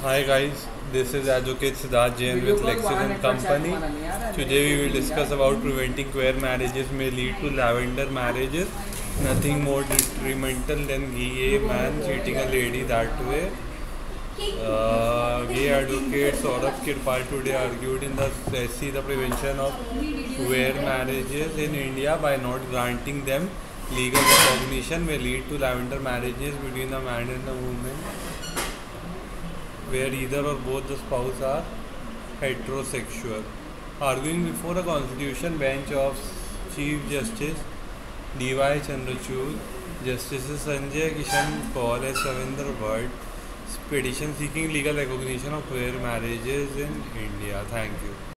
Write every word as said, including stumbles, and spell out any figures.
Hi guys, this is Advocate Siddharth Jain with Lexis and Company. Today we will discuss about preventing queer marriages may lead to lavender marriages. Nothing more detrimental than gay man cheating a lady that way. Uh, gay advocate Saurabh Kirpal today argued in the S C the prevention of queer marriages in India by not granting them legal recognition may lead to lavender marriages between a man and a woman, where either or both the spouse are heterosexual. Arguing before a constitution bench of Chief Justice D Y Chandrachud, Justices Sanjay Kishan Kaul and Ravindra Bhatt, petition seeking legal recognition of queer marriages in India. Thank you.